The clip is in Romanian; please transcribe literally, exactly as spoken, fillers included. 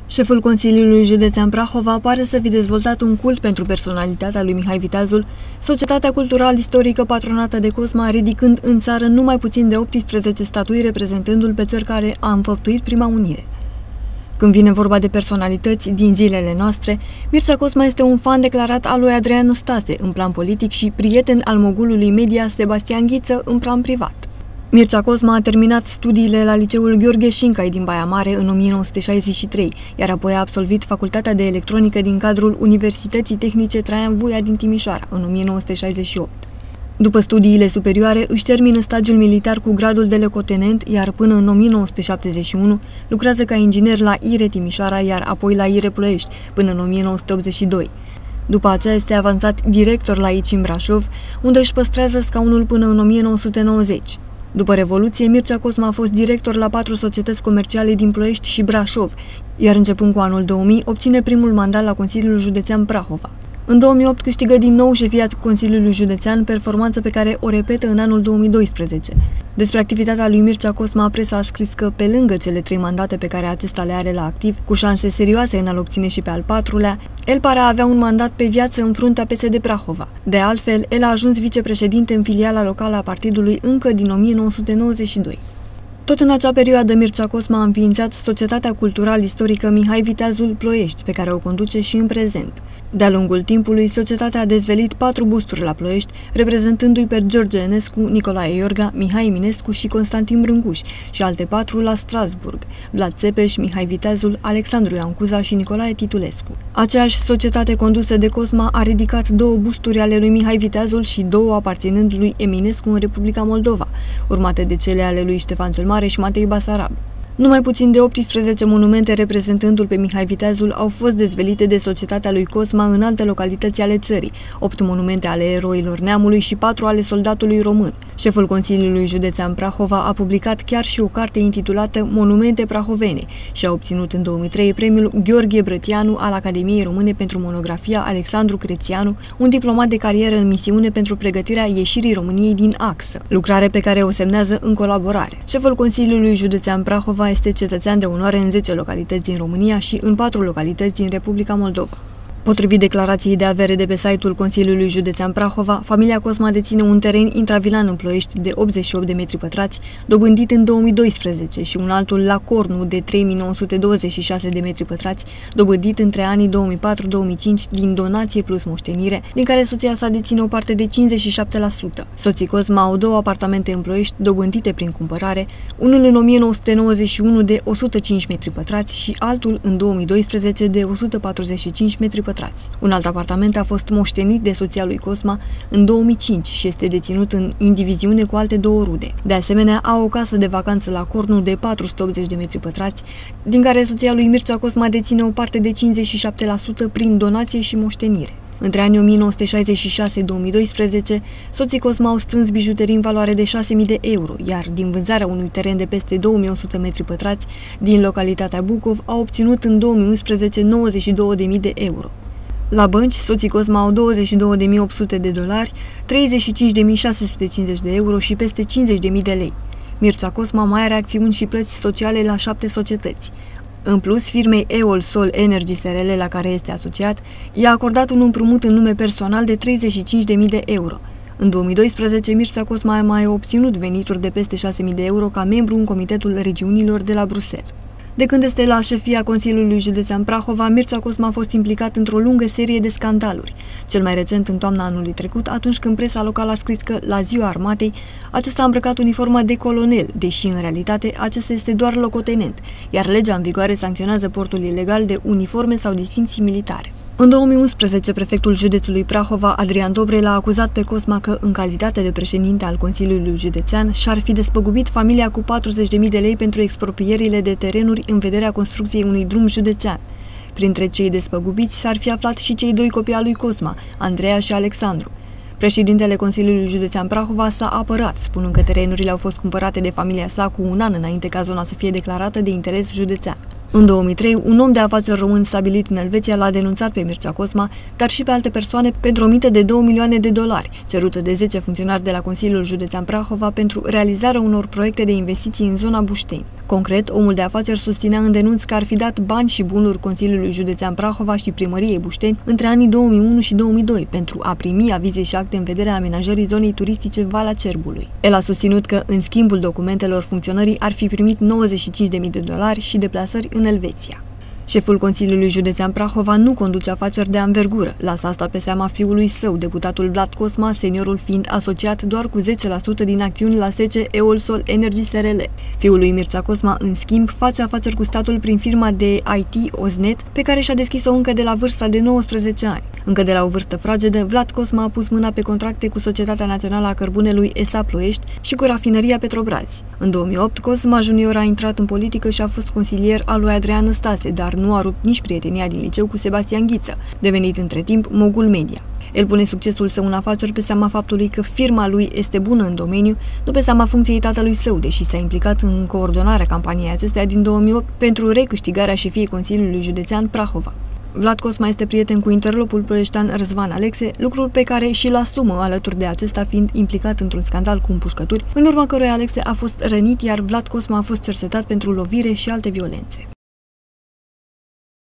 Șeful Consiliului Județean Prahova pare să fi dezvoltat un cult pentru personalitatea lui Mihai Viteazul, societatea cultural-istorică patronată de Cosma, ridicând în țară numai puțin de optsprezece statui reprezentându-l pe cel care a înfăptuit prima unire. Când vine vorba de personalități din zilele noastre, Mircea Cosma este un fan declarat al lui Adrian Năstase în plan politic și prieten al mogulului media Sebastian Ghiță în plan privat. Mircea Cosma a terminat studiile la liceul Gheorghe Șincai din Baia Mare în o mie nouă sute șaizeci și trei, iar apoi a absolvit facultatea de electronică din cadrul Universității Tehnice Traian Vuia din Timișoara în o mie nouă sute șaizeci și opt. După studiile superioare, își termină stagiul militar cu gradul de locotenent, iar până în o mie nouă sute șaptezeci și unu lucrează ca inginer la I R E Timișoara, iar apoi la I R E Ploiești, până în o mie nouă sute optzeci și doi. După aceea este avansat director la I C I în Brașov, unde își păstrează scaunul până în o mie nouă sute nouăzeci. După Revoluție, Mircea Cosma a fost director la patru societăți comerciale din Ploiești și Brașov, iar începând cu anul două mii, obține primul mandat la Consiliul Județean Prahova. În două mii opt câștigă din nou șefia Consiliului Județean, performanță pe care o repetă în anul două mii doisprezece. Despre activitatea lui Mircea Cosma, presa a scris că, pe lângă cele trei mandate pe care acesta le are la activ, cu șanse serioase în a-l obține și pe al patrulea, el pare a avea un mandat pe viață în fruntea P S D Prahova. De altfel, el a ajuns vicepreședinte în filiala locală a partidului încă din o mie nouă sute nouăzeci și doi. Tot în acea perioadă, Mircea Cosma a înființat Societatea Cultural-Istorică Mihai Viteazul Ploiești, pe care o conduce și în prezent. De-a lungul timpului, societatea a dezvelit patru busturi la Ploiești, reprezentându-i pe George Enescu, Nicolae Iorga, Mihai Eminescu și Constantin Brâncuș, și alte patru la Strasburg, Vlad Țepeș, Mihai Viteazul, Alexandru Ioan Cuza și Nicolae Titulescu. Aceeași societate condusă de Cosma a ridicat două busturi ale lui Mihai Viteazul și două aparținând lui Eminescu în Republica Moldova, urmate de cele ale lui Ștefan cel Mare și Matei Basarab. Numai puțin de optsprezece monumente reprezentându-l pe Mihai Viteazul au fost dezvelite de societatea lui Cosma în alte localități ale țării, opt monumente ale eroilor neamului și patru ale soldatului român. Șeful Consiliului Județean Prahova a publicat chiar și o carte intitulată Monumente prahovene și a obținut în două mii trei premiul Gheorghe Brătianu al Academiei Române pentru monografia Alexandru Crețianu, un diplomat de carieră în misiune pentru pregătirea ieșirii României din axă, lucrare pe care o semnează în colaborare. Șeful Consiliului Județean Prahova este cetățean de onoare în zece localități din România și în patru localități din Republica Moldova. Potrivit declarației de avere de pe site-ul Consiliului Județean Prahova, familia Cosma deține un teren intravilan în Ploiești de optzeci și opt de metri pătrați, dobândit în două mii doisprezece, și un altul la Cornu de trei mii nouă sute douăzeci și șase de metri pătrați, dobândit între anii două mii patru două mii cinci din donație plus moștenire, din care soția sa deține o parte de cincizeci și șapte la sută. Soții Cosma au două apartamente în Ploiești, dobândite prin cumpărare, unul în o mie nouă sute nouăzeci și unu de o sută cinci metri pătrați și altul în două mii doisprezece de o sută patruzeci și cinci metri pătrați. Un alt apartament a fost moștenit de soția lui Cosma în două mii cinci și este deținut în indiviziune cu alte două rude. De asemenea, au o casă de vacanță la Cornu de patru sute optzeci de metri pătrați, din care soția lui Mircea Cosma deține o parte de cincizeci și șapte la sută prin donație și moștenire. Între anii o mie nouă sute șaizeci și șase - două mii doisprezece, soții Cosma au strâns bijuterii în valoare de șase mii de euro, iar din vânzarea unui teren de peste două mii o sută metri pătrați din localitatea Bucov au obținut în două mii unsprezece nouăzeci și două de mii de euro. La bănci, soții Cosma au douăzeci și două de mii opt sute de dolari, treizeci și cinci de mii șase sute cincizeci de euro și peste cincizeci de mii de lei. Mircea Cosma mai are acțiuni și plăți sociale la șapte societăți. În plus, firmei Eol Sol Energy S R L, la care este asociat, i-a acordat un împrumut în nume personal de treizeci și cinci de mii de euro. În două mii doisprezece, Mircea Cosma a mai obținut venituri de peste șase mii de euro ca membru în Comitetul Regiunilor de la Bruxelles. De când este la șefia Consiliului Județean Prahova, Mircea Cosma a fost implicat într-o lungă serie de scandaluri. Cel mai recent în toamna anului trecut, atunci când presa locală a scris că, la Ziua Armatei, acesta a îmbrăcat uniforma de colonel, deși în realitate acesta este doar locotenent, iar legea în vigoare sancționează portul ilegal de uniforme sau distincții militare. În două mii unsprezece, prefectul județului Prahova, Adrian Dobre, l-a acuzat pe Cosma că, în calitate de președinte al Consiliului Județean, și-ar fi despăgubit familia cu patruzeci de mii de lei pentru expropierile de terenuri în vederea construcției unui drum județean. Printre cei despăgubiți s-ar fi aflat și cei doi copii al lui Cosma, Andreea și Alexandru. Președintele Consiliului Județean Prahova s-a apărat, spunând că terenurile au fost cumpărate de familia sa cu un an înainte ca zona să fie declarată de interes județean. În două mii trei, un om de afaceri român stabilit în Elveția l-a denunțat pe Mircea Cosma, dar și pe alte persoane pentru o mită de două milioane de dolari, cerută de zece funcționari de la Consiliul Județean Prahova pentru realizarea unor proiecte de investiții în zona Bușteni. Concret, omul de afaceri susținea în denunț că ar fi dat bani și bunuri Consiliului Județean Prahova și Primăriei Bușteni între anii două mii unu și două mii doi pentru a primi avize și acte în vederea amenajării zonei turistice Valea Cerbului. El a susținut că, în schimbul documentelor, funcționarii ar fi primit nouăzeci și cinci de mii de dolari și deplasări în Elveția. Șeful Consiliului Județean Prahova nu conduce afaceri de anvergură, lasă asta pe seama fiului său, deputatul Vlad Cosma, seniorul fiind asociat doar cu zece la sută din acțiuni la S C Eolsol Energy S R L. Fiul lui Mircea Cosma, în schimb, face afaceri cu statul prin firma de I T Oznet, pe care și-a deschis-o încă de la vârsta de nouăsprezece ani. Încă de la o vârstă fragedă, Vlad Cosma a pus mâna pe contracte cu Societatea Națională a Cărbunelui E S A Ploiești și cu rafinăria Petrobrazi. În două mii opt, Cosma Junior a intrat în politică și a fost consilier al lui Adrian Năstase, dar nu a rupt nici prietenia din liceu cu Sebastian Ghiță, devenit între timp mogul media. El pune succesul său în afaceri pe seama faptului că firma lui este bună în domeniu, nu pe seama funcției tatălui său, deși s-a implicat în coordonarea campaniei acesteia din două mii opt pentru recâștigarea șefiei Consiliului Județean Prahova. Vlad Cosma este prieten cu interlopul ploieștean Răzvan Alexe, lucrul pe care și-l asumă alături de acesta fiind implicat într-un scandal cu împușcături, în urma căruia Alexe a fost rănit, iar Vlad Cosma a fost cercetat pentru lovire și alte violențe.